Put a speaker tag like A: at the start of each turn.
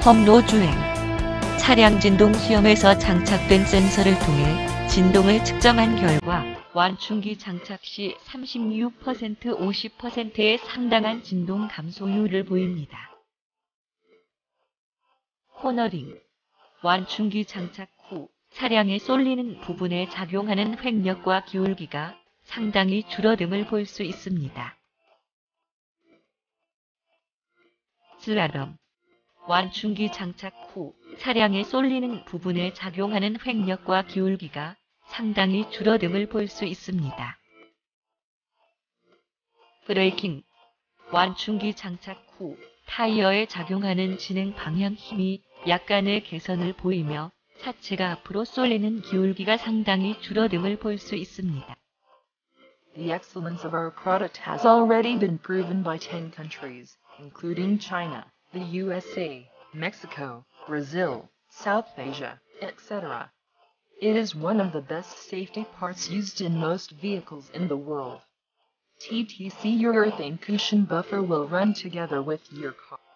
A: 험로 주행. 차량 진동 시험에서 장착된 센서를 통해 진동을 측정한 결과 완충기 장착 시 36%, 50%의 상당한 진동 감소율을 보입니다. 코너링. 완충기 장착 후 차량에 쏠리는 부분에 작용하는 횡력과 기울기가 상당히 줄어듦을 볼 수 있습니다. 슬라럼. 완충기 장착 후 차량에 쏠리는 부분에 작용하는 횡력과 기울기가 상당히 줄어듦을 볼 수 있습니다. 브레이킹. 완충기 장착 후 타이어에 작용하는 진행 방향 힘이 약간의 개선을 보이며 차체가 앞으로 쏠리는 기울기가 상당히 줄어듦을 볼 수 있습니다.
B: The excellence of our product has already been proven by 10 countries, including China, the USA, Mexico, Brazil, South Asia, etc. It is one of the best safety parts used in most vehicles in the world. TTC urethane cushion buffer will run together with your car.